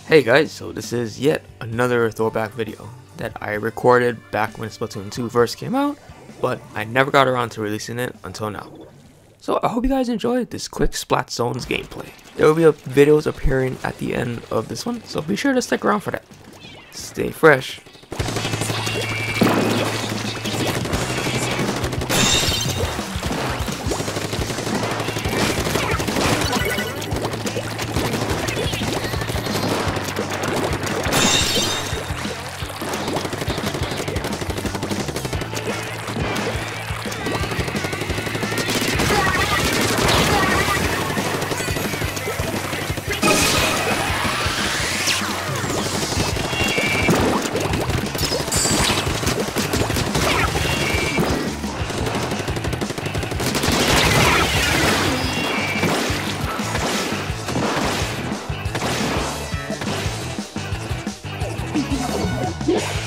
Hey guys, so this is yet another throwback video that I recorded back when Splatoon 2 first came out, but I never got around to releasing it until now. So I hope you guys enjoyed this quick Splat Zones gameplay. There will be videos appearing at the end of this one, so be sure to stick around for that. Stay fresh. Yeah.